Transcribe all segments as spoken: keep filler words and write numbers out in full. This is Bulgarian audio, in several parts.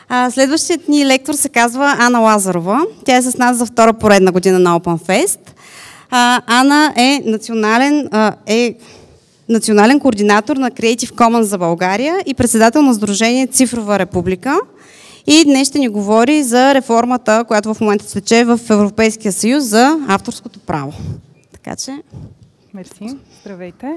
А, следващият ни лектор се казва Ана Лазарова. Тя е с нас за втора поредна година на OpenFest. А, Ана е национален, а, е национален координатор на Creative Commons за България и председател на Сдружение Цифрова република. И днес ще ни говори за реформата, която в момента тече в Европейския съюз за авторското право. Така че... Мерси. Здравейте.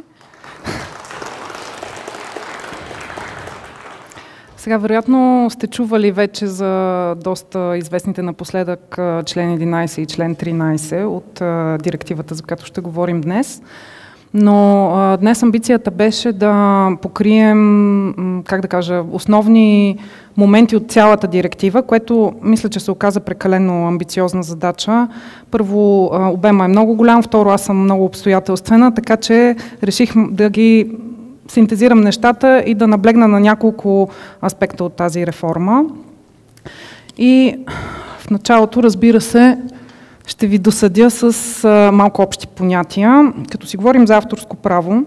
Сега, вероятно сте чували вече за доста известните напоследък член единайсет и член тринайсет от директивата, за която ще говорим днес. Но а, днес амбицията беше да покрием, как да кажа, основни моменти от цялата директива, което мисля, че се оказа прекалено амбициозна задача. Първо, а, обема е много голям, второ, аз съм много обстоятелствена, така че реших да ги синтезирам нещата и да наблегна на няколко аспекта от тази реформа. И в началото, разбира се, ще ви досъдя с а, малко общи понятия. Като си говорим за авторско право,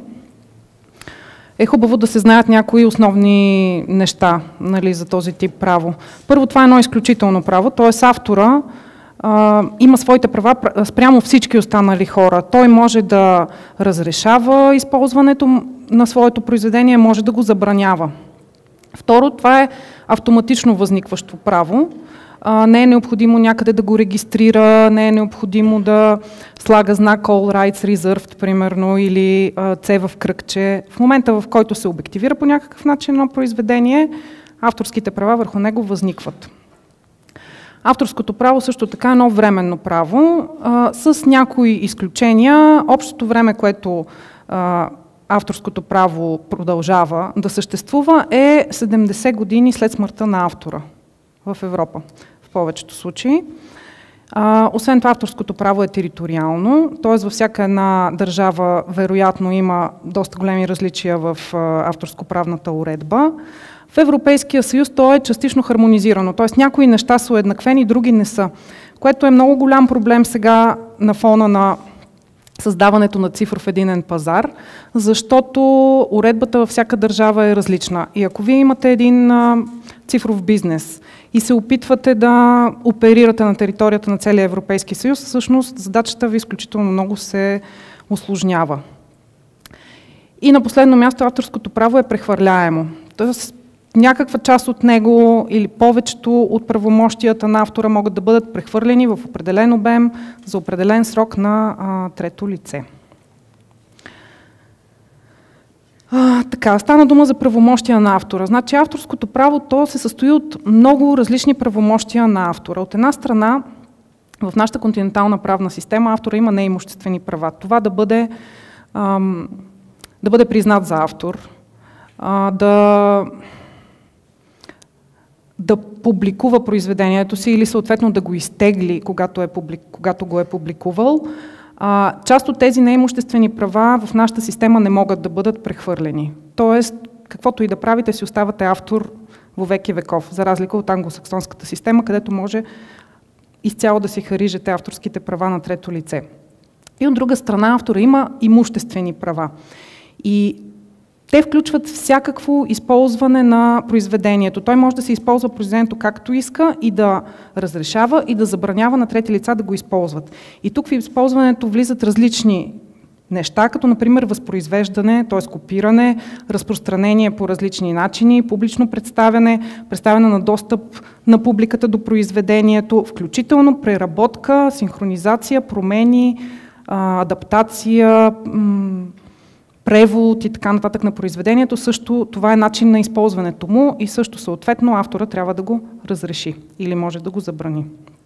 е хубаво да се знаят някои основни неща, нали, за този тип право. Първо, това е едно изключително право, т.е. автора а, има своите права спрямо всички останали хора. Той може да разрешава използването на своето произведение, може да го забранява. Второ, това е автоматично възникващо право. Uh, не е необходимо някъде да го регистрира, не е необходимо да слага знак All Rights Reserved, примерно, или uh, C в кръгче. В момента, в който се обективира по някакъв начин на произведение, авторските права върху него възникват. Авторското право също така е едно временно право, uh, с някои изключения. Общото време, което uh, авторското право продължава да съществува, е седемдесет години след смъртта на автора в Европа, в повечето случаи. А, освен това, авторското право е териториално, т.е. във всяка една държава вероятно има доста големи различия в а, авторско-правната уредба. В Европейския съюз то е частично хармонизирано, т.е. някои неща са уеднаквени, други не са, което е много голям проблем сега на фона на създаването на цифров единен пазар, защото уредбата във всяка държава е различна. И ако вие имате един а, цифров бизнес и се опитвате да оперирате на територията на целия Европейски съюз, всъщност задачата ви изключително много се усложнява. И на последно място авторското право е прехвърляемо. Тоест някаква част от него или повечето от правомощията на автора могат да бъдат прехвърлени в определен обем за определен срок на а, трето лице. А, така, стана дума за правомощия на автора. Значи авторското право то се състои от много различни правомощия на автора. От една страна, в нашата континентална правна система автора има неимуществени права. Това да бъде, ам, да бъде признат за автор, а, да... да публикува произведението си или съответно да го изтегли, когато, е публик, когато го е публикувал. А, част от тези неимуществени права в нашата система не могат да бъдат прехвърлени. Тоест, каквото и да правите, си оставате автор во веки веков, за разлика от англосаксонската система, където може изцяло да си харижете авторските права на трето лице. И от друга страна, автора има имуществени права. И те включват всякакво използване на произведението. Той може да се използва произведението както иска и да разрешава и да забранява на трети лица да го използват. И тук в използването влизат различни неща, като например възпроизвеждане, т.е. копиране, разпространение по различни начини, публично представяне, представяне на достъп на публиката до произведението, включително преработка, синхронизация, промени, адаптация, превод и така нататък на произведението. Също това е начин на използването му и също съответно автора трябва да го разреши или може да го забрани.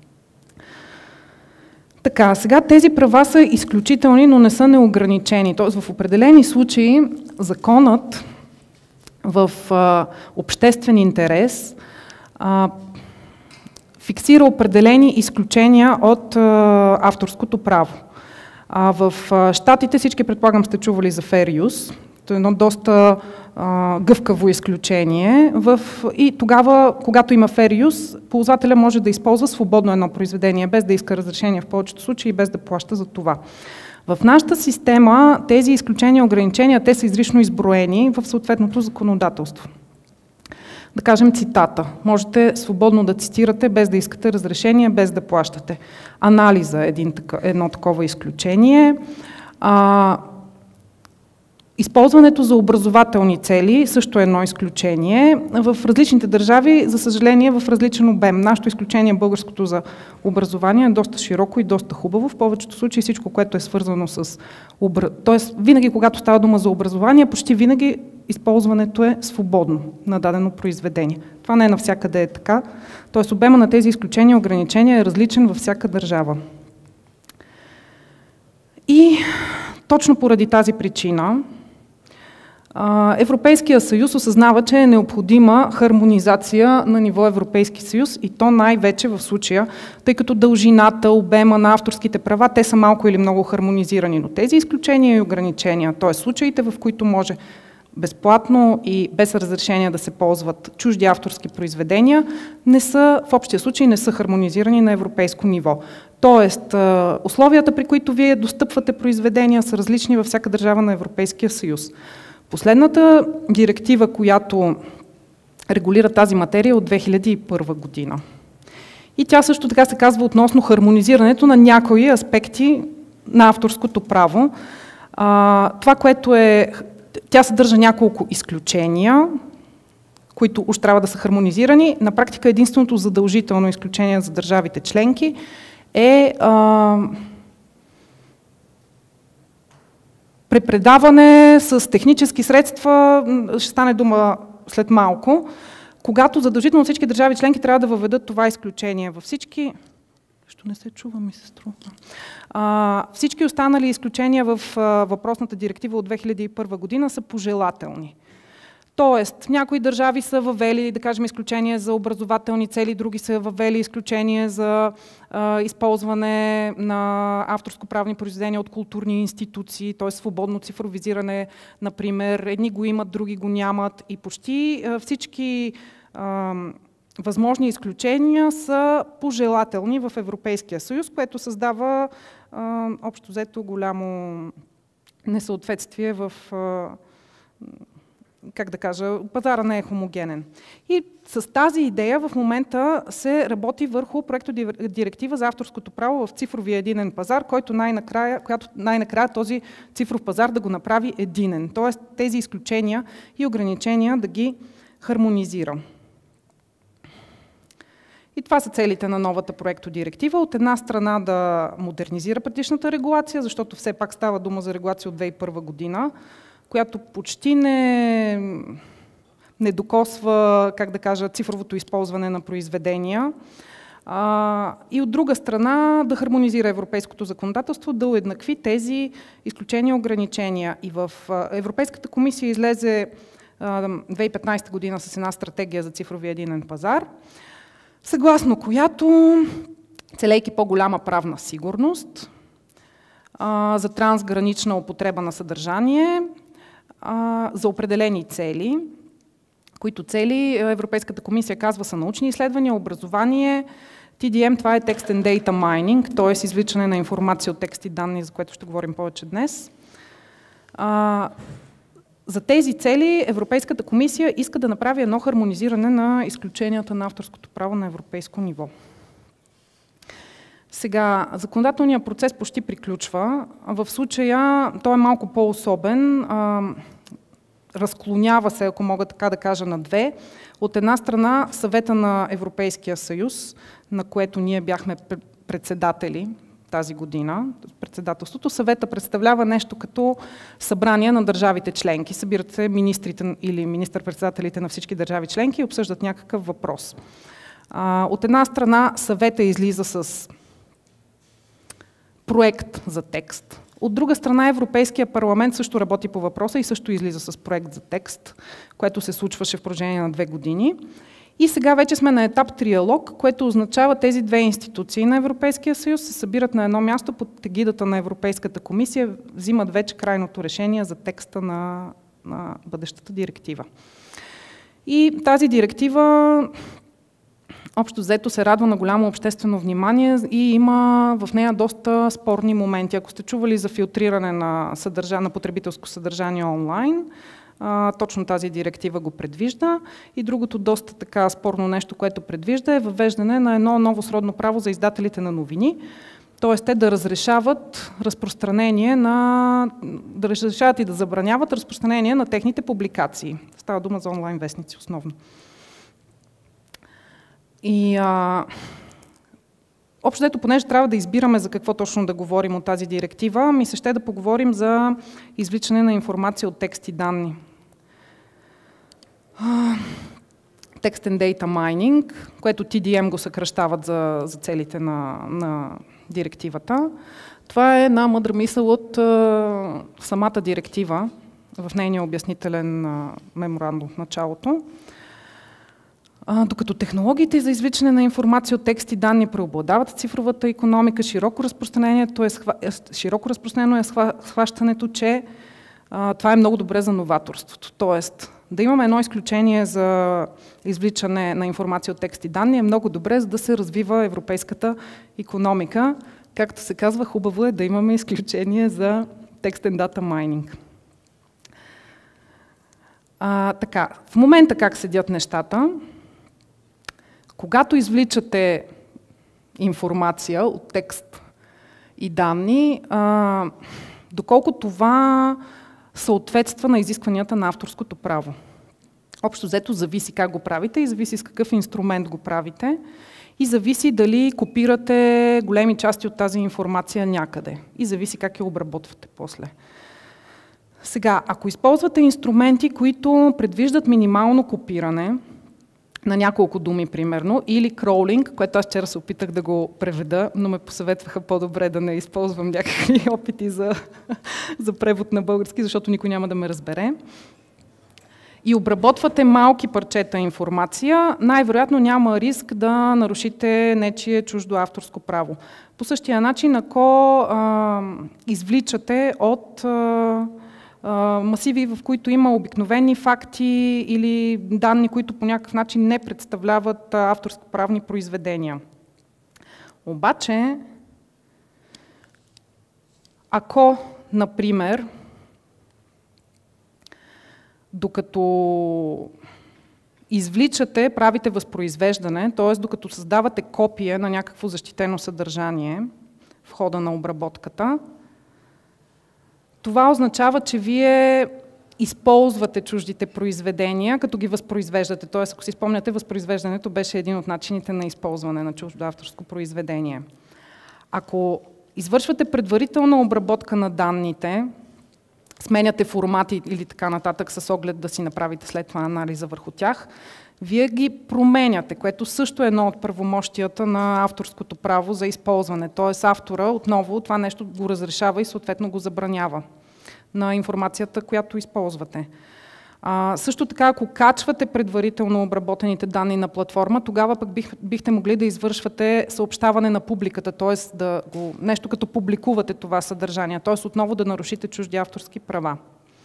Така, сега тези права са изключителни, но не са неограничени. Тоест в определени случаи законът в а, обществен интерес а, фиксира определени изключения от а, авторското право. А, в а, Щатите всички, предполагам, сте чували за fair use. Това е едно доста а, гъвкаво изключение. В, и тогава, когато има fair use, ползвателя може да използва свободно едно произведение, без да иска разрешение в повечето случаи и без да плаща за това. В нашата система тези изключения и ограничения, те са изрично изброени в съответното законодателство. Да кажем цитата. Можете свободно да цитирате, без да искате разрешение, без да плащате. Анализа е един, едно такова изключение. А, използването за образователни цели също е едно изключение. В различните държави, за съжаление, в различен обем. Нашето изключение, българското за образование, е доста широко и доста хубаво. В повечето случаи всичко, което е свързано с... Обра... Тоест, винаги, когато става дума за образование, почти винаги използването е свободно на дадено произведение. Това не е навсякъде е така. Тоест, обема на тези изключения и ограничения е различен във всяка държава. И точно поради тази причина Европейския съюз осъзнава, че е необходима хармонизация на ниво Европейски съюз и то най-вече в случая, тъй като дължината, обема на авторските права, те са малко или много хармонизирани, но тези изключения и ограничения, т.е. случаите, в които може безплатно и без разрешение да се ползват чужди авторски произведения, не са, в общия случай не са хармонизирани на европейско ниво. Тоест, условията, при които вие достъпвате произведения, са различни във всяка държава на Европейския съюз. Последната директива, която регулира тази материя, е от две хиляди и първа година. И тя също така се казва относно хармонизирането на някои аспекти на авторското право. А, това, което е... Тя съдържа няколко изключения, които уж трябва да са хармонизирани. На практика единственото задължително изключение за държавите членки е а, препредаване с технически средства, ще стане дума след малко, когато задължително всички държави членки трябва да въведат това изключение. Във всички... Що не се чува, ми се струва. А, всички останали изключения в а, въпросната директива от две хиляди и първа година са пожелателни. Тоест, някои държави са въвели, да кажем, изключение за образователни цели, други са въвели изключение за а, използване на авторско-правни произведения от културни институции, т.е. свободно цифровизиране, например. Едни го имат, други го нямат и почти а, всички а, възможни изключения са пожелателни в Европейския съюз, което създава а, общо взето голямо несъответствие в... А, как да кажа, пазара не е хомогенен. И с тази идея в момента се работи върху проектодиректива за авторското право в цифровия единен пазар, който най-накрая, която най-накрая този цифров пазар да го направи единен. Тоест тези изключения и ограничения да ги хармонизира. И това са целите на новата проектодиректива. От една страна да модернизира предишната регулация, защото все пак става дума за регулация от две хиляди и първа година, която почти не, не докосва, как да кажа, цифровото използване на произведения. А, и от друга страна да хармонизира европейското законодателство, да уеднакви тези изключения и ограничения. И в Европейската комисия излезе а, две хиляди и петнадесета година с една стратегия за цифровия единен пазар, съгласно която, целейки по-голяма правна сигурност а, за трансгранична употреба на съдържание, за определени цели, които цели Европейската комисия казва са научни изследвания, образование, Ти Ди Ем, това е Text and Data Mining, т.е. извличане на информация от текст и данни, за което ще говорим повече днес. А, за тези цели Европейската комисия иска да направи едно хармонизиране на изключенията на авторското право на европейско ниво. Сега, законодателният процес почти приключва. В случая той е малко по-особен. Разклонява се, ако мога така да кажа, на две. От една страна Съвета на Европейския съюз, на което ние бяхме председатели тази година. Председателството. Съвета представлява нещо като събрание на държавите членки. Събират се министрите или министър-председателите на всички държави членки и обсъждат някакъв въпрос. От една страна Съвета излиза с проект за текст. От друга страна Европейския парламент също работи по въпроса и също излиза с проект за текст, което се случваше в продължение на две години. И сега вече сме на етап триалог, което означава тези две институции на Европейския съюз се събират на едно място под егидата на Европейската комисия, взимат вече крайното решение за текста на, на бъдещата директива. И тази директива общо взето се радва на голямо обществено внимание и има в нея доста спорни моменти. Ако сте чували за филтриране на, съдържа, на потребителско съдържание онлайн, А, точно тази директива го предвижда. И другото доста така спорно нещо, което предвижда, е въвеждане на едно ново сродно право за издателите на новини. Т.е. те да разрешават разпространение на, да разрешават и да забраняват разпространение на техните публикации. Става дума за онлайн вестници основно. И а, общо дето, понеже трябва да избираме за какво точно да говорим от тази директива, ми се ще да поговорим за извличане на информация от текст и данни. Text and Data Mining, което Ти Ди Ем го съкръщават за, за целите на, на директивата. Това е една мъдра мисъл от а, самата директива в нейния обяснителен а, меморандум в началото. А, докато технологиите за извличане на информация от текст и данни преобладават в цифровата икономика, широко, разпространението е, широко разпространено е схващането, че а, това е много добре за новаторството. Тоест, да имаме едно изключение за извличане на информация от текст и данни е много добре, за да се развива европейската икономика. Както се казва, хубаво е да имаме изключение за Text and Data Mining. А, така, в момента как седят нещата? Когато извличате информация от текст и данни, а, доколко това съответства на изискванията на авторското право. Общо взето зависи как го правите и зависи с какъв инструмент го правите и зависи дали копирате големи части от тази информация някъде и зависи как я обработвате после. Сега, ако използвате инструменти, които предвиждат минимално копиране на няколко думи, примерно, или кроулинг, което аз вчера се опитах да го преведа, но ме посъветваха по-добре да не използвам някакви опити за, за превод на български, защото никой няма да ме разбере. И обработвате малки парчета информация, най-вероятно няма риск да нарушите нечие чуждо авторско право. По същия начин, ако а, извличате от а, масиви, в които има обикновени факти или данни, които по някакъв начин не представляват авторско-правни произведения. Обаче, ако, например, докато извличате, правите възпроизвеждане, т.е. докато създавате копие на някакво защитено съдържание в хода на обработката, това означава, че вие използвате чуждите произведения, като ги възпроизвеждате. Т.е. ако си спомняте, възпроизвеждането беше един от начините на използване на чуждо авторско произведение. Ако извършвате предварителна обработка на данните, сменяте формати или така нататък с оглед да си направите след това анализа върху тях, вие ги променяте, което също е едно от правомощията на авторското право за използване. Т.е. автора отново това нещо го разрешава и съответно го забранява на информацията, която използвате. А, също така, ако качвате предварително обработените данни на платформа, тогава пък бих, бихте могли да извършвате съобщаване на публиката, т.е. да го, нещо като публикувате това съдържание, т.е. отново да нарушите чужди авторски права.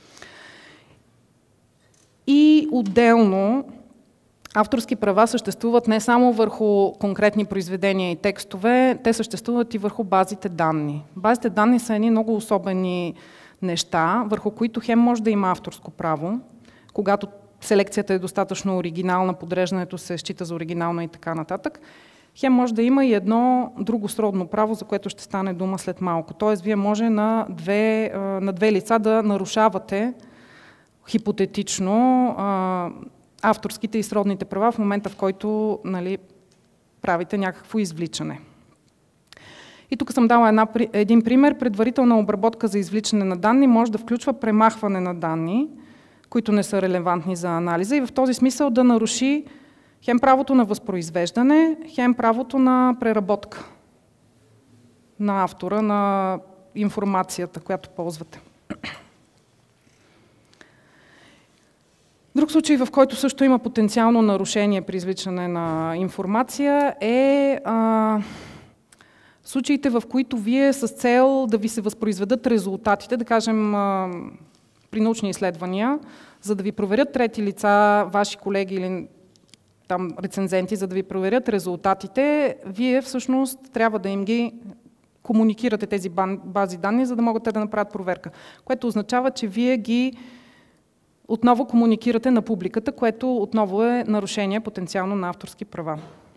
И отделно, авторски права съществуват не само върху конкретни произведения и текстове, те съществуват и върху базите данни. Базите данни са едни много особени неща, върху които хем може да има авторско право, когато селекцията е достатъчно оригинална, подреждането се счита за оригинално и така нататък. Хем може да има и едно друго сродно право, за което ще стане дума след малко. Тоест, вие може на две, на две лица да нарушавате хипотетично авторските и сродните права в момента, в който, нали, правите някакво извличане. И тук съм дала една, един пример. Предварителна обработка за извличане на данни може да включва премахване на данни, които не са релевантни за анализа и в този смисъл да наруши хем правото на възпроизвеждане, хем правото на преработка на автора, на информацията, която ползвате. Друг случай, в който също има потенциално нарушение при извличане на информация е а, случаите, в които вие с цел да ви се възпроизведат резултатите, да кажем а, при научни изследвания, за да ви проверят трети лица, ваши колеги или там рецензенти, за да ви проверят резултатите, вие всъщност трябва да им ги комуникирате тези бази данни, за да могат те да направят проверка. Което означава, че вие ги отново комуникирате на публиката, което отново е нарушение потенциално на авторски права.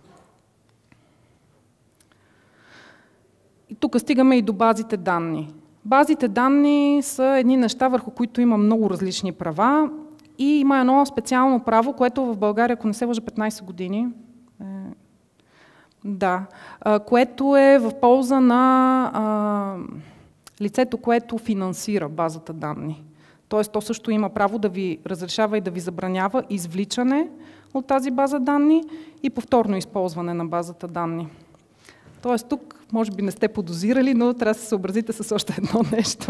И тук стигаме и до базите данни. Базите данни са едни неща, върху които има много различни права и има едно специално право, което в България, ако не се лъжа, петнайсет години, е, да, а, което е в полза на а, лицето, което финансира базата данни. Тоест, то също има право да ви разрешава и да ви забранява извличане от тази база данни и повторно използване на базата данни. Тоест, тук може би не сте подозирали, но трябва да се съобразите с още едно нещо.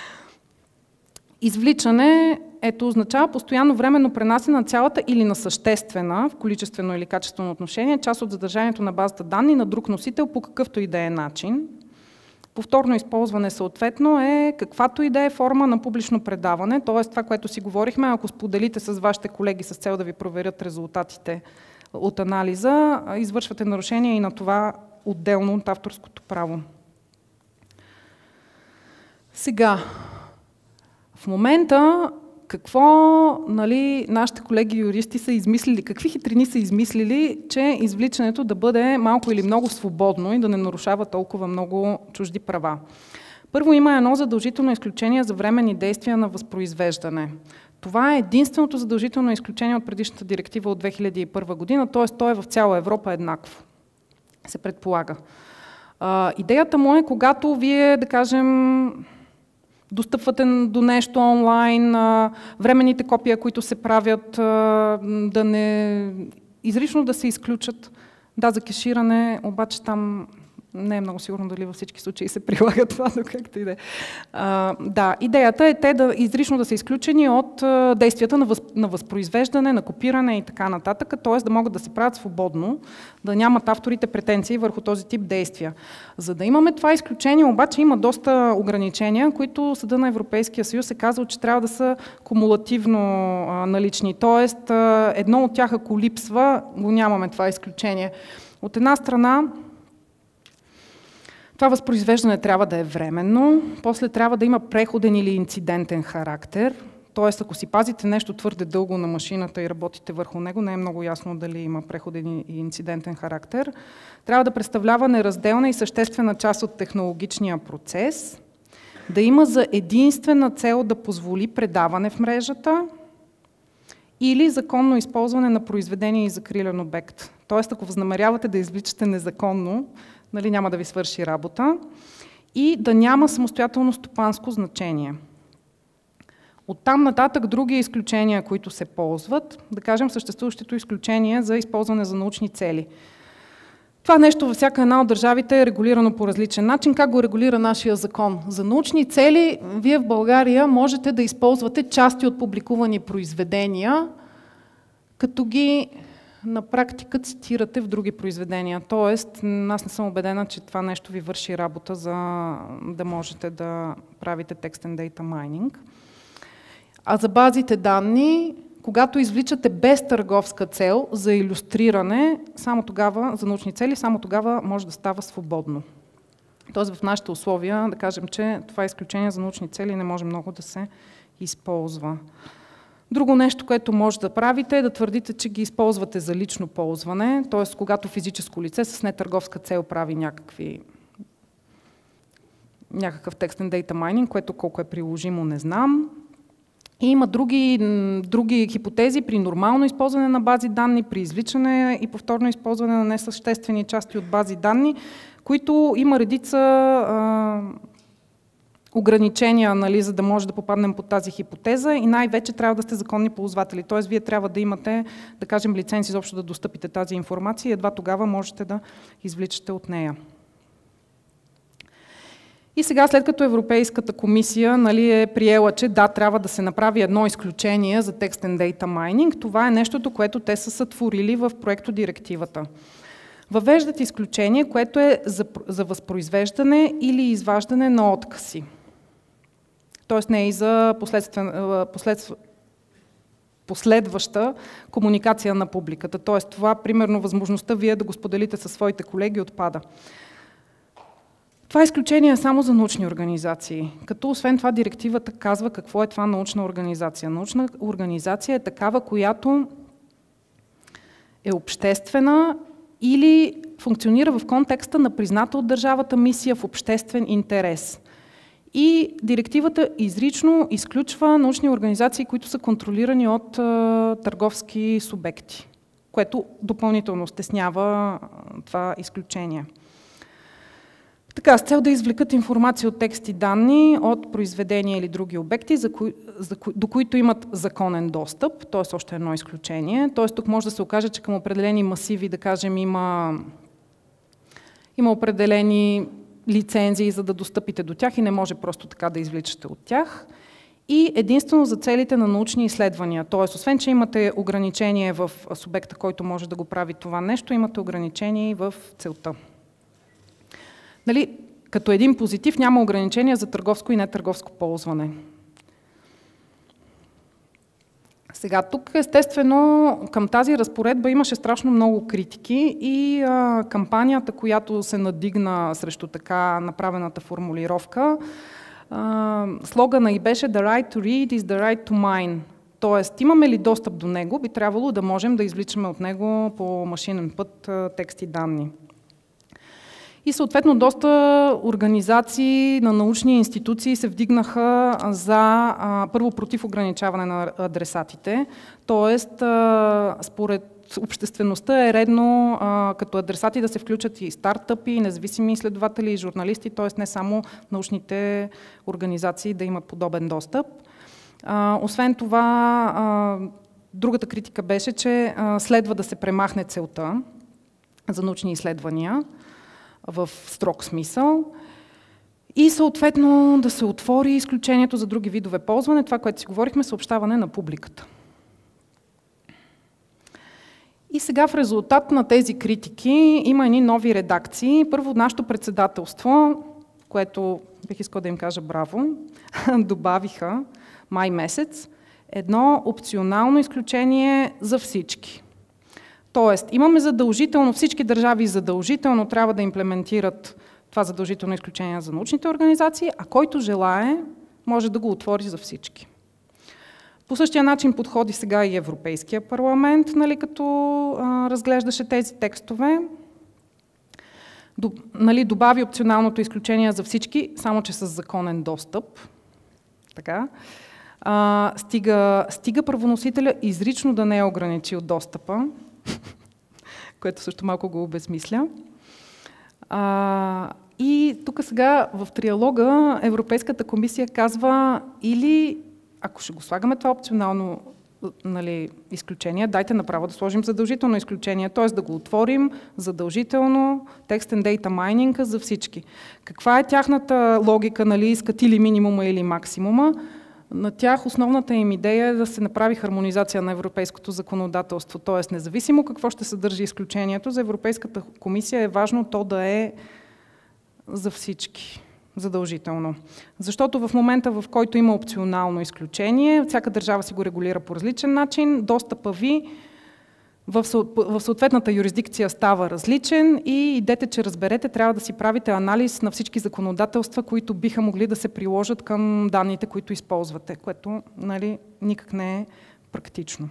Извличане, ето, означава постоянно временно пренасене на цялата или на съществена, в количествено или качествено отношение, част от съдържанието на базата данни на друг носител по какъвто и да е начин. Повторно използване съответно е каквато и да е форма на публично предаване, т.е. това, което си говорихме, ако споделите с вашите колеги с цел да ви проверят резултатите от анализа, извършвате нарушение и на това отделно от авторското право. Сега, в момента какво, нали, нашите колеги юристи са измислили, какви хитрини са измислили, че извличането да бъде малко или много свободно и да не нарушава толкова много чужди права. Първо, има едно задължително изключение за временни действия на възпроизвеждане. Това е единственото задължително изключение от предишната директива от две хиляди и първа година, т.е. то е в цяла Европа еднакво, се предполага. А, идеята му е, когато вие, да кажем, достъпвате до нещо онлайн, а, временните копия, които се правят, а, да не изрично да се изключат. Да, за кеширане, обаче там не е много сигурно дали във всички случаи се прилага това, но както и да е. Да, идеята е те да изрично да са изключени от а, действията на, въз, на възпроизвеждане, на копиране и така нататък, т.е. да могат да се правят свободно, да нямат авторите претенции върху този тип действия. За да имаме това изключение, обаче има доста ограничения, които Съда на Европейския съюз е казал, че трябва да са кумулативно а, налични, т.е. едно от тях, ако липсва, го нямаме това изключение. От една страна, това възпроизвеждане трябва да е временно, после трябва да има преходен или инцидентен характер, т.е. ако си пазите нещо твърде дълго на машината и работите върху него, не е много ясно дали има преходен и инцидентен характер. Трябва да представлява неразделна и съществена част от технологичния процес, да има за единствена цел да позволи предаване в мрежата или законно използване на произведение и закрилен обект. Т.е. ако възнамерявате да извличате незаконно, нали, няма да ви свърши работа, и да няма самостоятелно стопанско значение. Оттам нататък други изключения, които се ползват, да кажем съществуващото изключение за използване за научни цели. Това нещо във всяка една от държавите е регулирано по различен начин. Как го регулира нашия закон? За научни цели вие в България можете да използвате части от публикувани произведения, като ги на практика цитирате в други произведения. Тоест, аз не съм убедена, че това нещо ви върши работа, за да можете да правите text and data mining. А за базите данни, когато извличате без търговска цел за илюстриране, само тогава, за научни цели, само тогава може да става свободно. Тоест в нашите условия, да кажем, че това изключение за научни цели не може много да се използва. Друго нещо, което може да правите, е да твърдите, че ги използвате за лично ползване, т.е. когато физическо лице с нетърговска цел прави някакви, някакъв text and data mining, което колко е приложимо, не знам. И има други, други хипотези при нормално използване на бази данни, при извличане и повторно използване на несъществени части от бази данни, които има редица а, ограничения, нали, за да може да попаднем под тази хипотеза, и най-вече трябва да сте законни ползватели. Т.е. вие трябва да имате, да кажем, лиценз изобщо да достъпите тази информация и едва тогава можете да извличате от нея. И сега, след като Европейската комисия, нали, е приела, че да, трябва да се направи едно изключение за text and data mining, това е нещото, което те са сътворили в проекто директивата. Въвеждат изключение, което е за, за възпроизвеждане или изваждане на откази. Тоест не е и за последствен, последваща комуникация на публиката. Тоест това, примерно, възможността вие да го споделите със своите колеги отпада. Това изключение е само за научни организации, като освен това директивата казва какво е това научна организация. Научна организация е такава, която е обществена или функционира в контекста на призната от държавата мисия в обществен интерес. И директивата изрично изключва научни организации, които са контролирани от а, търговски субекти, което допълнително стеснява а, това изключение. Така, с цел да извлекат информация от текст и данни от произведения или други обекти, за кои, за кои, до които имат законен достъп, т.е. още едно изключение. Т.е. тук може да се окаже, че към определени масиви, да кажем, има, има определени лицензии, за да достъпите до тях и не може просто така да извличате от тях. И единствено за целите на научни изследвания. Т.е. освен, че имате ограничение в субекта, който може да го прави това нещо, имате ограничение и в целта. Нали, като един позитив няма ограничения за търговско и нетърговско ползване. Сега, тук естествено към тази разпоредба имаше страшно много критики и а, кампанията, която се надигна срещу така направената формулировка, а, слогана и беше "The right to read is the right to mine". Тоест, имаме ли достъп до него, би трябвало да можем да извличаме от него по машинен път текст и данни. И съответно доста организации на научни институции се вдигнаха за, а, първо против ограничаване на адресатите, т.е. според обществеността е редно а, като адресати да се включат и стартъпи, и независими изследователи, и журналисти, т.е. не само научните организации да имат подобен достъп. А, освен това, а, другата критика беше, че а, следва да се премахне целта за научни изследвания в строг смисъл и съответно да се отвори изключението за други видове ползване, това, което си говорихме, съобщаване на публиката. И сега в резултат на тези критики има едни нови редакции. Първо нашето председателство, което бих искал да им кажа браво, добавиха май месец едно опционално изключение за всички. Тоест, имаме задължително, всички държави задължително трябва да имплементират това задължително изключение за научните организации, а който желае, може да го отвори за всички. По същия начин подходи сега и Европейския парламент, нали, като а, разглеждаше тези текстове. До, нали, добави опционалното изключение за всички, само че с законен достъп. Така. А, стига, стига правоносителя изрично да не е ограничил достъпа, което също малко го обезмисля. А, и тук сега в триалога Европейската комисия казва или, ако ще го слагаме това опционално, нали, изключение, дайте направо да сложим задължително изключение, т.е. да го отворим задължително Text and Data Mining за всички. Каква е тяхната логика, нали, искат или минимума или максимума? На тях основната им идея е да се направи хармонизация на европейското законодателство, т.е. независимо какво ще съдържи изключението, за Европейската комисия е важно то да е за всички, задължително. Защото в момента, в който има опционално изключение, всяка държава си го регулира по различен начин, достъпа ви в съответната юрисдикция става различен и идете, че разберете, трябва да си правите анализ на всички законодателства, които биха могли да се приложат към данните, които използвате, което, нали, никак не е практично.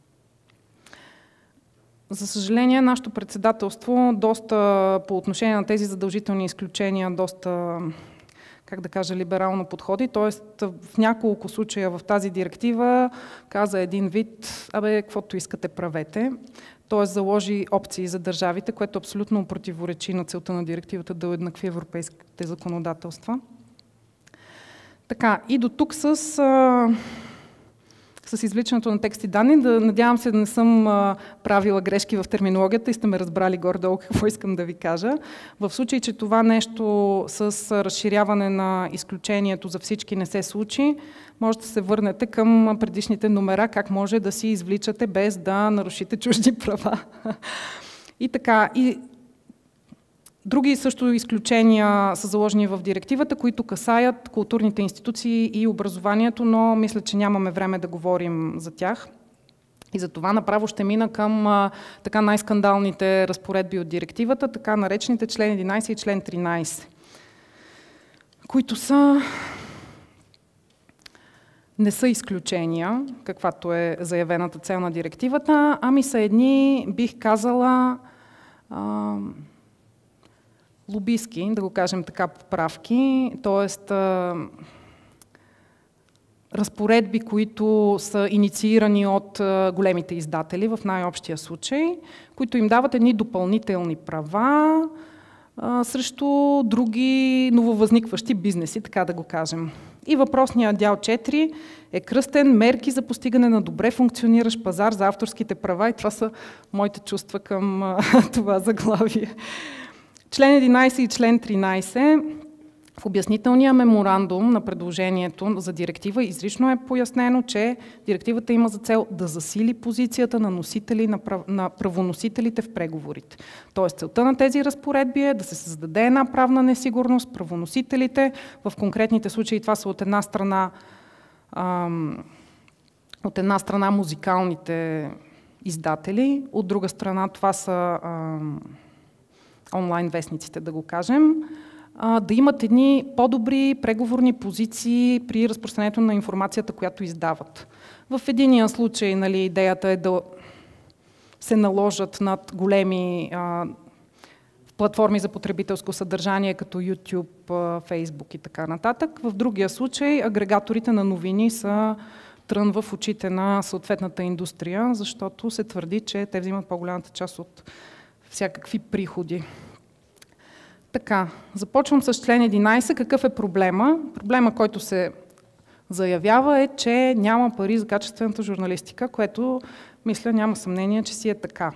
За съжаление, нашето председателство доста по отношение на тези задължителни изключения, доста, как да кажа, либерално подходи, т.е. в няколко случая в тази директива каза един вид, абе, каквото искате правете, т.е. заложи опции за държавите, което абсолютно противоречи на целта на директивата да уеднакви европейските законодателства. Така, и до тук с, а, с извличането на тексти данни, да, надявам се да не съм а, правила грешки в терминологията и сте ме разбрали горе-долу какво искам да ви кажа. В случай, че това нещо с разширяване на изключението за всички не се случи, може да се върнете към предишните номера, как може да си извличате без да нарушите чужди права. И така, и други също изключения са заложени в директивата, които касаят културните институции и образованието, но мисля, че нямаме време да говорим за тях. И за това направо ще мина към а, така най-скандалните разпоредби от директивата, така наречените член единайсет и член тринайсет. които са не са изключения, каквато е заявената цел на директивата, ами са едни, бих казала, а, лобистки, да го кажем така, поправки, т.е. разпоредби, които са инициирани от а, големите издатели в най-общия случай, които им дават едни допълнителни права а, срещу други нововъзникващи бизнеси, така да го кажем. И въпросният дял четири е кръстен мерки за постигане на добре функциониращ пазар за авторските права, и това са моите чувства към а, това заглавие. Член единайсет и член тринайсет, в обяснителния меморандум на предложението за директива изрично е пояснено, че директивата има за цел да засили позицията на, носители, на, прав... на правоносителите в преговорите. Тоест целта на тези разпоредби е да се създаде една правна несигурност, правоносителите, в конкретните случаи това са от една страна, ам, от една страна музикалните издатели, от друга страна това са ам, онлайн вестниците, да го кажем, да имат едни по-добри преговорни позиции при разпространението на информацията, която издават. В единия случай, нали, идеята е да се наложат над големи а, платформи за потребителско съдържание, като YouTube, Facebook и така нататък. В другия случай агрегаторите на новини са трън в очите на съответната индустрия, защото се твърди, че те взимат по-голямата част от всякакви приходи. Така, започвам с член единайсет. Какъв е проблема? Проблема, който се заявява, е, че няма пари за качествената журналистика, което, мисля, няма съмнение, че си е така.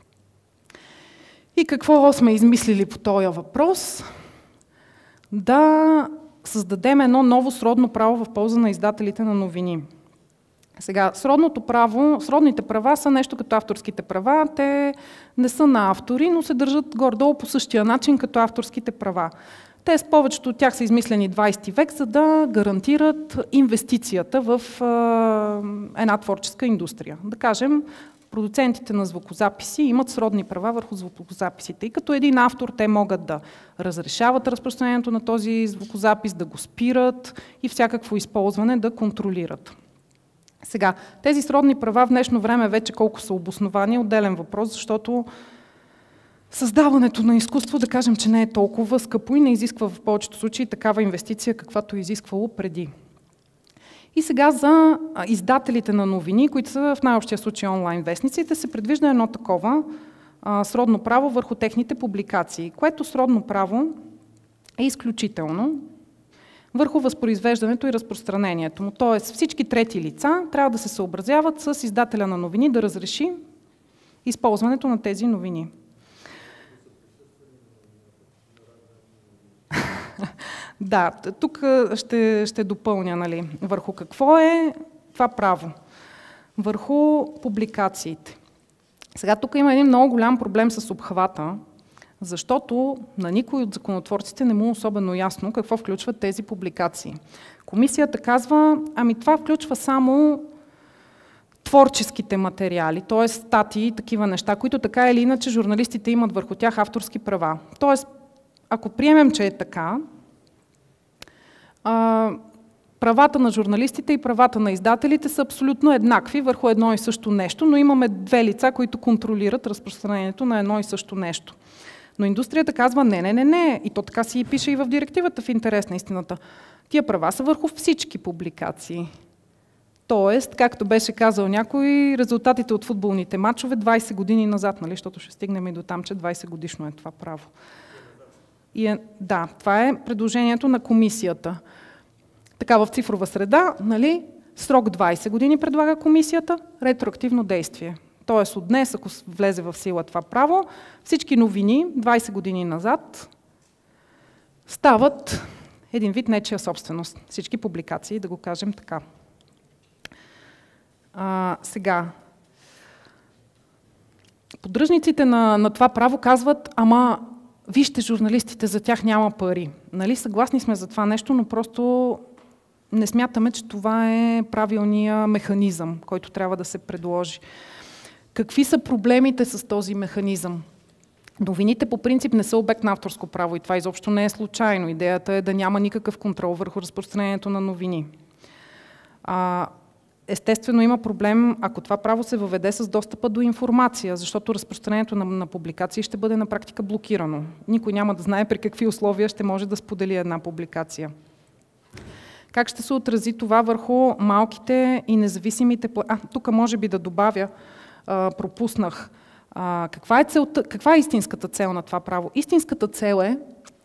И какво сме измислили по този въпрос? Да създадем едно ново сродно право в полза на издателите на новини. Сега, сродното право, сродните права са нещо като авторските права. Те не са на автори, но се държат горе-долу по същия начин като авторските права. Те с повечето от тях са измислени двайсети век, за да гарантират инвестицията в е, една творческа индустрия. Да кажем, продуцентите на звукозаписи имат сродни права върху звукозаписите. И като един автор те могат да разрешават разпространението на този звукозапис, да го спират и всякакво използване да контролират. Сега, тези сродни права в днешно време вече колко са обосновани е отделен въпрос, защото създаването на изкуство, да кажем, че не е толкова скъпо и не изисква в повечето случаи такава инвестиция, каквато е изисквало преди. И сега за издателите на новини, които са в най-общия случай онлайн вестниците, се предвижда едно такова а, сродно право върху техните публикации, което сродно право е изключително върху възпроизвеждането и разпространението му. Тоест всички трети лица трябва да се съобразяват с издателя на новини да разреши използването на тези новини. Да, тук ще, ще допълня, нали, върху какво е това право. Върху публикациите. Сега тук има един много голям проблем с обхвата, защото на никой от законотворците не му е особено ясно какво включват тези публикации. Комисията казва, ами това включва само творческите материали, т.е. статии и такива неща, които така или иначе журналистите имат върху тях авторски права. Тоест, ако приемем, че е така, а, правата на журналистите и правата на издателите са абсолютно еднакви върху едно и също нещо, но имаме две лица, които контролират разпространението на едно и също нещо. Но индустрията казва не, не, не, не. И то така си и пише и в директивата в интерес на истината. Тия права са върху всички публикации. Тоест, както беше казал някой, резултатите от футболните матчове двайсет години назад, нали, защото ще стигнем и до там, че двайсет годишно е това право. И е, да, това е предложението на комисията. Така в цифрова среда, нали, срок двайсет години предлага комисията, ретроактивно действие. Тоест от днес, ако влезе в сила това право, всички новини двайсет години назад стават един вид нечия собственост. Всички публикации, да го кажем така. А, сега, поддръжниците на, на това право казват, ама вижте, журналистите, за тях няма пари. Нали, съгласни сме за това нещо, но просто не смятаме, че това е правилният механизъм, който трябва да се предложи. Какви са проблемите с този механизъм? Новините по принцип не са обект на авторско право и това изобщо не е случайно. Идеята е да няма никакъв контрол върху разпространението на новини. А, естествено има проблем, ако това право се въведе с достъпа до информация, защото разпространението на, на публикации ще бъде на практика блокирано. Никой няма да знае при какви условия ще може да сподели една публикация. Как ще се отрази това върху малките и независимите... А, тук може би да добавя, а, пропуснах. А, каква, е целта, каква е истинската цел на това право? Истинската цел е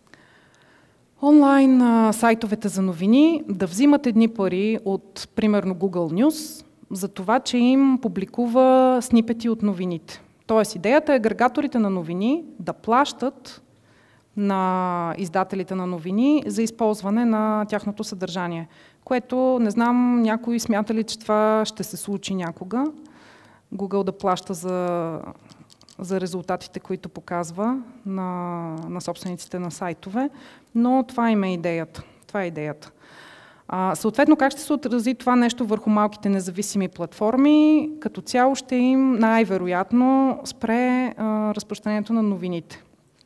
онлайн а, сайтовете за новини да взимат едни пари от, примерно, Google News, за това, че им публикува снипети от новините. Тоест, идеята е агрегаторите на новини да плащат на издателите на новини за използване на тяхното съдържание. Което, не знам, някой смята ли, че това ще се случи някога. Google да плаща за, за резултатите, които показва на, на собствениците на сайтове, но това им е идеята. Това е идеята. А, съответно, как ще се отрази това нещо върху малките независими платформи? Като цяло ще им най-вероятно спре а, разпространението на новините.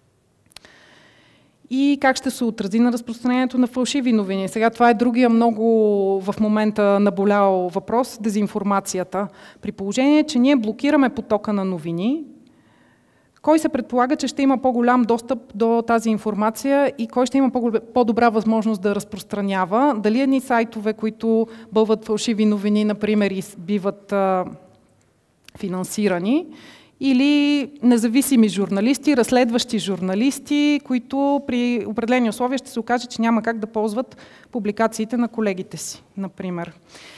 И как ще се отрази на разпространението на фалшиви новини? Сега това е другия много в момента наболял въпрос, дезинформацията. При положение, че ние блокираме потока на новини, кой се предполага, че ще има по-голям достъп до тази информация и кой ще има по-добра възможност да разпространява? Дали едни сайтове, които бълват фалшиви новини, например, биват а, финансирани, или независими журналисти, разследващи журналисти, които при определени условия ще се окаже, че няма как да ползват публикациите на колегите си, например.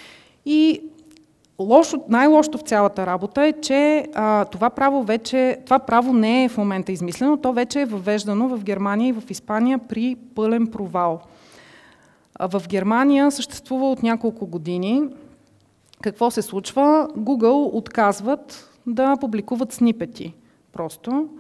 И лошо, най-лошото в цялата работа е, че а, това право вече, това право не е в момента измислено, то вече е въвеждано в Германия и в Испания при пълен провал. А в Германия съществува от няколко години. Какво се случва? Google отказват да публикуват снипети просто.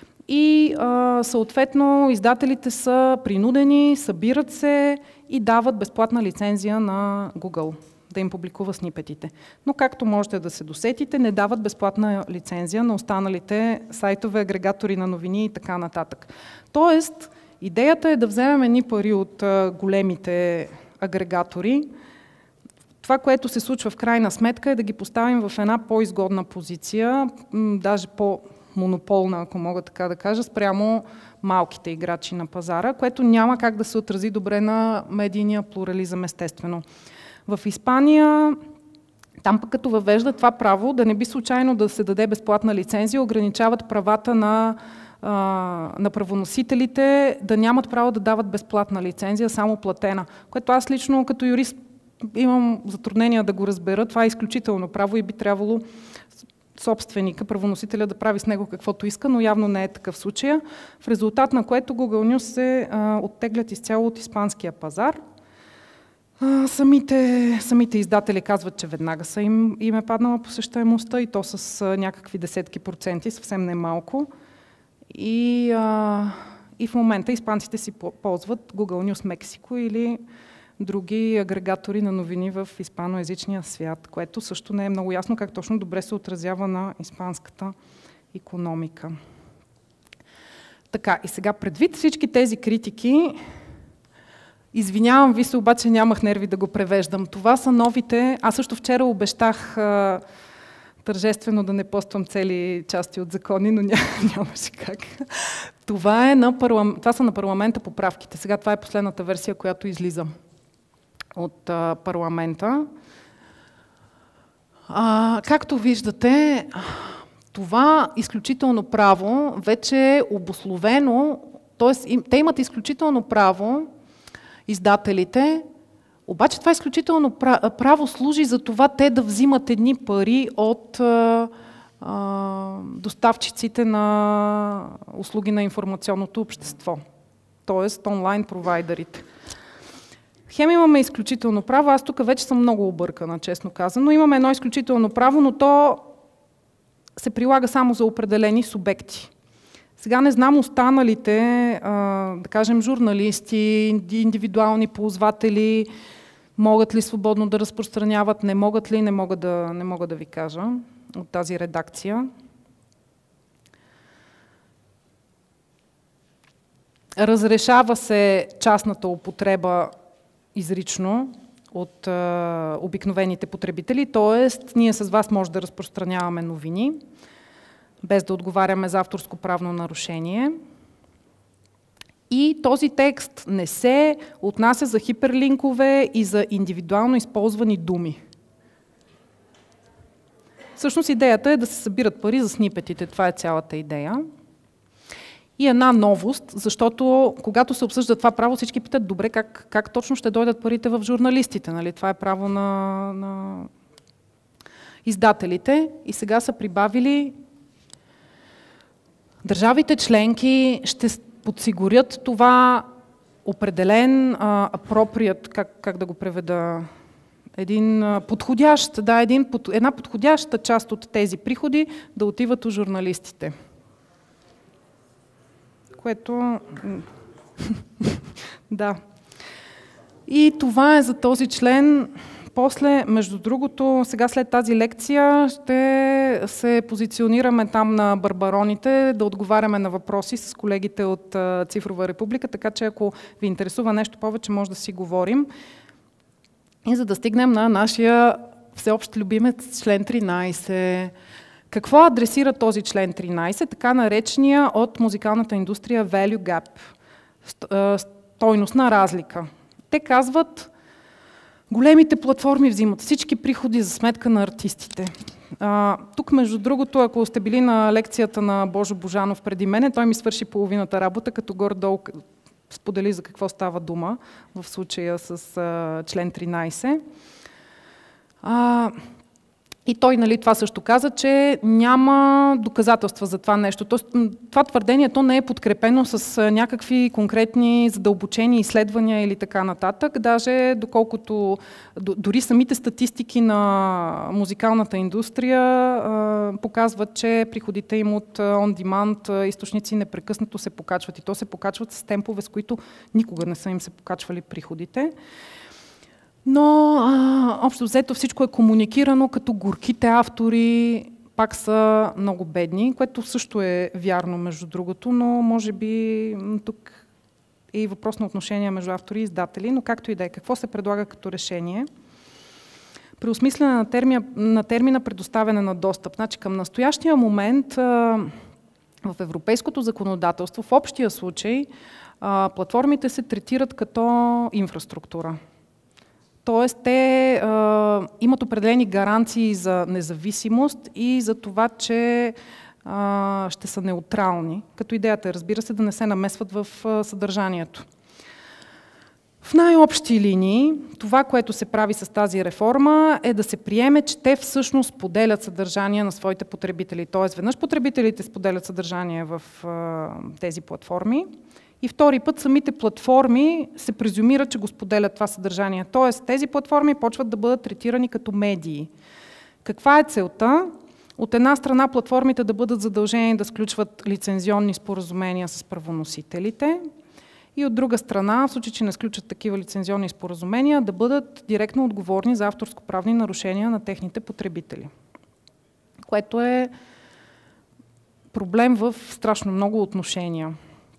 И а, съответно издателите са принудени, събират се и дават безплатна лицензия на Google да им публикува снипетите. Но както можете да се досетите, не дават безплатна лицензия на останалите сайтове, агрегатори на новини и така нататък. Тоест, идеята е да вземем едни пари от а, големите агрегатори. Това, което се случва в крайна сметка, е да ги поставим в една по-изгодна позиция, даже по-монополна, ако мога така да кажа, спрямо малките играчи на пазара, което няма как да се отрази добре на медийния плурализъм, естествено. В Испания, там пък като въвежда това право, да не би случайно да се даде безплатна лицензия, ограничават правата на, а, на правоносителите да нямат право да дават безплатна лицензия, само платена, което аз лично като юрист имам затруднения да го разбера. Това е изключително право и би трябвало собственика, правоносителя да прави с него каквото иска, но явно не е такъв случай. В резултат на което Google News се а, оттеглят изцяло от испанския пазар. А, самите, самите издатели казват, че веднага са им, им е паднала посещаемостта и то с а, някакви десетки проценти, съвсем не малко. И, а, и в момента испанците си ползват Google News Мексико или други агрегатори на новини в испаноязичния свят, което също не е много ясно как точно добре се отразява на испанската икономика. Така, и сега предвид всички тези критики, извинявам ви се, обаче нямах нерви да го превеждам. Това са новите... Аз също вчера обещах а, тържествено да не поствам цели части от закони, но ня, нямаше как. Това, е на парлам... това са на парламента поправките. Сега това е последната версия, която излиза от а, парламента. А, както виждате, това изключително право вече е обусловено, т.е. те имат изключително право, издателите, обаче това изключително право служи за това те да взимат едни пари от а, а, доставчиците на услуги на информационното общество, т.е. онлайн провайдерите. Хем имаме изключително право, аз тук вече съм много объркана, честно казано. Имаме едно изключително право, но то се прилага само за определени субекти. Сега не знам останалите, да кажем, журналисти, индивидуални ползватели, могат ли свободно да разпространяват, не могат ли, не мога да, не мога да ви кажа от тази редакция. разрешава се частната употреба изрично от а, обикновените потребители, т.е. ние с вас може да разпространяваме новини, без да отговаряме за авторско правно нарушение. И този текст не се отнася за хиперлинкове и за индивидуално използвани думи. Всъщност идеята е да се събират пари за снипетите, това е цялата идея. И една новост, защото когато се обсъжда това право, всички питат, добре, как, как точно ще дойдат парите в журналистите, нали? Това е право на, на издателите. И сега са прибавили държавите членки ще подсигурят това определен апроприат, как, как да го преведа, един подходящ, да, един, една подходяща част от тези приходи да отиват у журналистите. Което... да. И това е за този член. После, между другото, сега след тази лекция ще се позиционираме там на Барбароните, да отговаряме на въпроси с колегите от Цифрова република, така че ако ви интересува нещо повече, може да си говорим. И за да стигнем на нашия всеобщ любимец член тринайсет. Какво адресира този член тринайсет? Така наречения от музикалната индустрия value gap, стойностна разлика. Те казват, големите платформи взимат всички приходи за сметка на артистите. А, тук, между другото, ако сте били на лекцията на Божо Божанов преди мене, той ми свърши половината работа, като горе-долу сподели за какво става дума в случая с а, член тринайсет. А, и той, нали, това също каза, че няма доказателства за това нещо. Тоест, това твърдение то не е подкрепено с някакви конкретни задълбочени изследвания или така нататък. Даже доколкото дори самите статистики на музикалната индустрия а, показват, че приходите им от on-demand източници непрекъснато се покачват. И то се покачват с темпове, с които никога не са им се покачвали приходите. Но а, общо взето всичко е комуникирано, като горките автори пак са много бедни, което също е вярно, между другото, но може би тук е и въпрос на отношение между автори и издатели, но както и да е. Какво се предлага като решение? Преосмислене на, термина, на термина предоставяне на достъп. Значи към настоящия момент а, в европейското законодателство, в общия случай, а, платформите се третират като инфраструктура. Тоест, те а, имат определени гаранции за независимост и за това, че а, ще са неутрални. Като идеята е, разбира се, да не се намесват в а, съдържанието. В най-общи линии, това, което се прави с тази реформа, е да се приеме, че те всъщност поделят съдържание на своите потребители. Тоест, веднъж потребителите споделят съдържание в а, тези платформи, и втори път самите платформи се презюмират, че го споделят това съдържание. Тоест, тези платформи почват да бъдат третирани като медии. Каква е целта? От една страна платформите да бъдат задължени да сключват лицензионни споразумения с правоносителите и от друга страна, в случай, че не сключат такива лицензионни споразумения, да бъдат директно отговорни за авторско-правни нарушения на техните потребители. Което е проблем в страшно много отношения.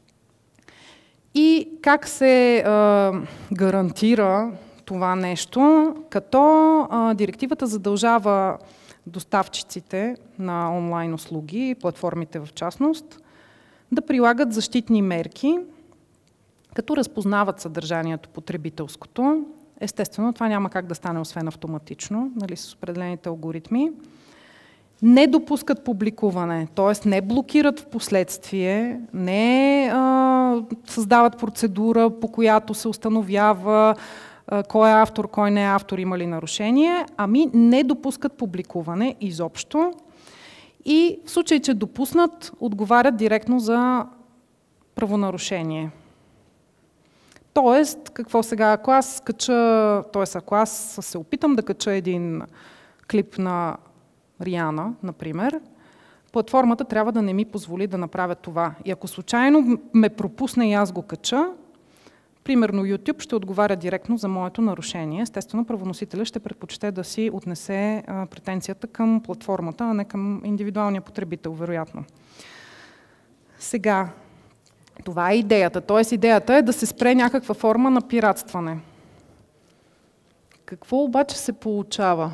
И как се а, гарантира това нещо, като а, директивата задължава доставчиците на онлайн услуги, платформите в частност, да прилагат защитни мерки, като разпознават съдържанието потребителското. Естествено, това няма как да стане освен автоматично, нали, с определените алгоритми. Не допускат публикуване, т.е. не блокират в последствие, не а, създават процедура, по която се установява а, кой е автор, кой не е автор, има ли нарушение, ами не допускат публикуване изобщо и в случай, че допуснат, отговарят директно за правонарушение. Тоест, какво сега, ако аз кача, т.е. ако аз се опитам да кача един клип на Риана, например, платформата трябва да не ми позволи да направя това. И ако случайно ме пропусне и аз го кача, примерно YouTube ще отговаря директно за моето нарушение. Естествено, правоносителят ще предпочете да си отнесе а, претенцията към платформата, а не към индивидуалния потребител, вероятно. Сега, Това е идеята. Тоест идеята е да се спре някаква форма на пиратстване. Какво обаче се получава?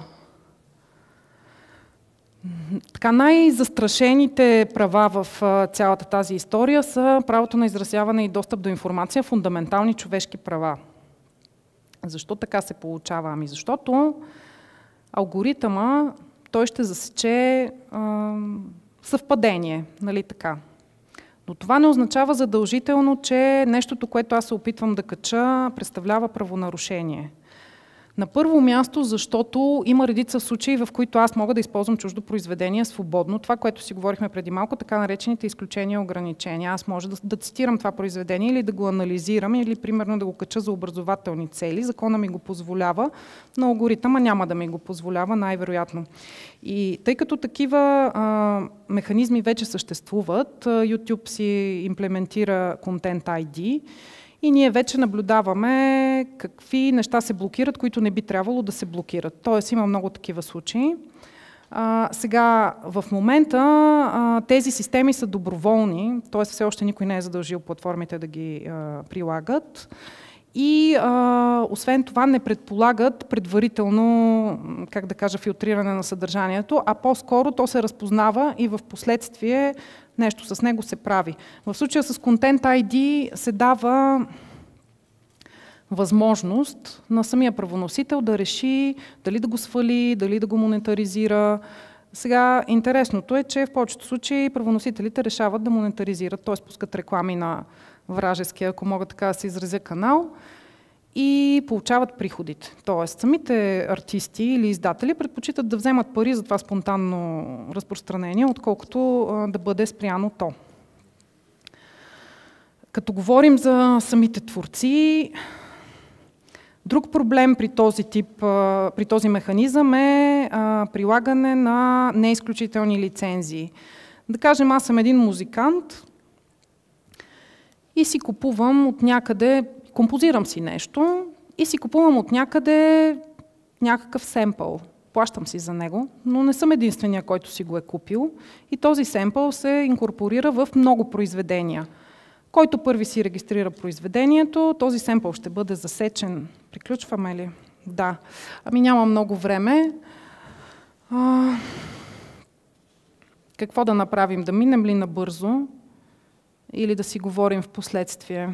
Така, най-застрашените права в цялата тази история са правото на изразяване и достъп до информация, фундаментални човешки права. Защо така се получава? Ами защото алгоритъма, той ще засече а, съвпадение, нали така. Но това не означава задължително, че нещото, което аз се опитвам да кача, представлява правонарушение. На първо място, защото има редица случаи, в които аз мога да използвам чуждо произведение свободно. Това, което си говорихме преди малко, така наречените изключения и ограничения. Аз може да, да цитирам това произведение или да го анализирам, или примерно да го кача за образователни цели. Закона ми го позволява, но алгоритъма няма да ми го позволява, най-вероятно. И тъй като такива а, механизми вече съществуват, YouTube си имплементира Content ай ди, и ние вече наблюдаваме какви неща се блокират, които не би трябвало да се блокират. Тоест има много такива случаи. А, сега, в момента а, тези системи са доброволни, т.е. все още никой не е задължил платформите да ги а, прилагат. И а, освен това не предполагат предварително, как да кажа, филтриране на съдържанието, а по-скоро то се разпознава и в последствие нещо с него се прави. В случая с Content ай ди се дава възможност на самия правоносител да реши дали да го свали, дали да го монетаризира. Сега интересното е, че в повечето случаи правоносителите решават да монетаризират, т.е. пускат реклами на вражеския, ако мога така да се изразя, канал и получават приходите. Тоест, самите артисти или издатели предпочитат да вземат пари за това спонтанно разпространение, отколкото а, да бъде спряно то. Като говорим за самите творци, друг проблем при този тип, а, при този механизъм е а, прилагане на неизключителни лицензии. Да кажем, аз съм един музикант и си купувам от някъде, композирам си нещо и си купувам от някъде някакъв семпъл. Плащам си за него, но не съм единствения, който си го е купил. И този семпъл се инкорпорира в много произведения. Който първи си регистрира произведението, този семпъл ще бъде засечен. Приключваме ли? Да. Ами няма много време. А... Какво да направим? Да минем ли набързо? Или да си говорим в последствие?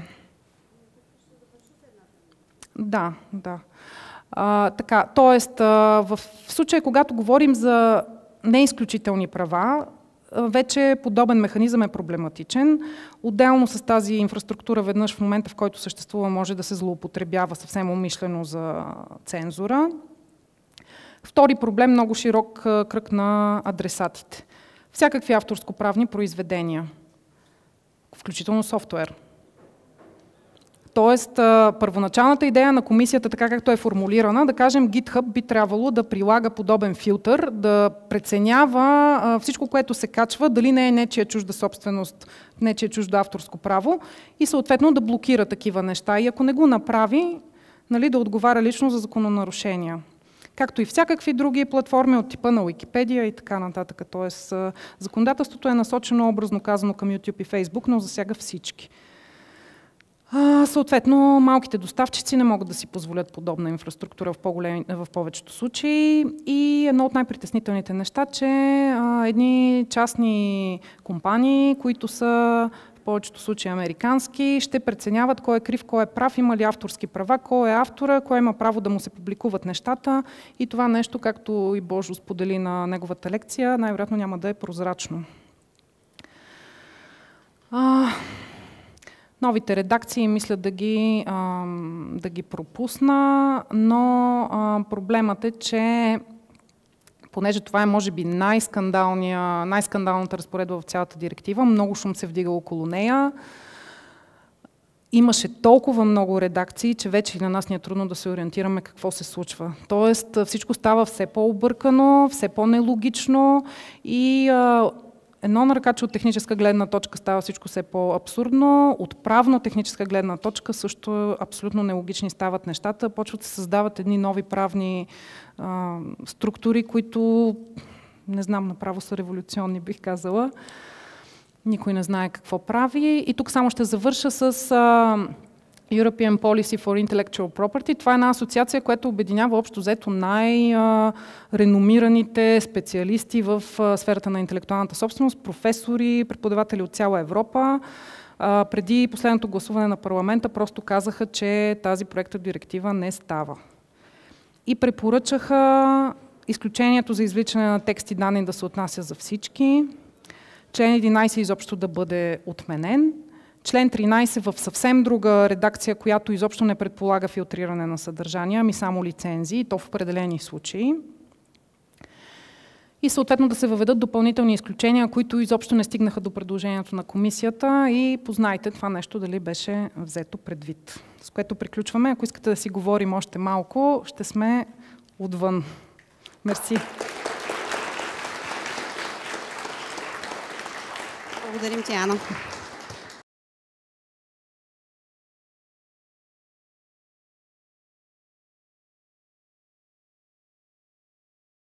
Да, да. А, така, тоест, а, в случая, когато говорим за неизключителни права, а, вече подобен механизъм е проблематичен. Отделно с тази инфраструктура, веднъж в момента, в който съществува, може да се злоупотребява съвсем умишлено за цензура. Втори проблем, много широк кръг на адресатите. Всякакви авторско-правни произведения, включително софтуер. Тоест, първоначалната идея на комисията, така както е формулирана, да кажем, GitHub би трябвало да прилага подобен филтър, да преценява всичко, което се качва, дали не е нечия чужда собственост, нечия чуждо авторско право и съответно да блокира такива неща. И ако не го направи, нали, да отговаря лично за закононарушения. Както и всякакви други платформи от типа на Уикипедия и така нататък. Тоест, законодателството е насочено образно казано към YouTube и Facebook, но засяга всички. А, съответно, малките доставчици не могат да си позволят подобна инфраструктура в, в повечето случаи. И едно от най-притеснителните неща, че а, едни частни компании, които са в повечето случаи американски, ще преценяват кой е крив, кой е прав, има ли авторски права, кой е автора, кой има право да му се публикуват нещата. И това нещо, както и Божо сподели на неговата лекция, най-вероятно няма да е прозрачно. А... Новите редакции мисля да ги, а, да ги пропусна, но а, проблемът е, че понеже това е може би най-скандалната разпоредба в цялата директива, много шум се вдига около нея, имаше толкова много редакции, че вече и на нас ни е трудно да се ориентираме какво се случва. Тоест всичко става все по-объркано, все по-нелогично и а, едно на ръка, че от техническа гледна точка става всичко все по-абсурдно, от правно-техническа гледна точка също абсолютно нелогични стават нещата, почват да се създават едни нови правни а, структури, които, не знам, направо са революционни, бих казала. Никой не знае какво прави. И тук само ще завърша с а, European Policy for Intellectual Property. Това е една асоциация, която обединява общо взето най-реномираните специалисти в а, сферата на интелектуалната собственост, професори, преподаватели от цяла Европа. А, преди последното гласуване на парламента просто казаха, че тази проектодиректива не става. И препоръчаха изключението за извличане на текст и данни да се отнася за всички, член единайсет изобщо да бъде отменен, член тринайсет в съвсем друга редакция, която изобщо не предполага филтриране на съдържания, ами само лицензии, то в определени случаи. И съответно да се въведат допълнителни изключения, които изобщо не стигнаха до предложението на комисията и познайте това нещо дали беше взето предвид. С което приключваме. Ако искате да си говорим още малко, ще сме отвън. Мерси. Благодарим ти, Ана.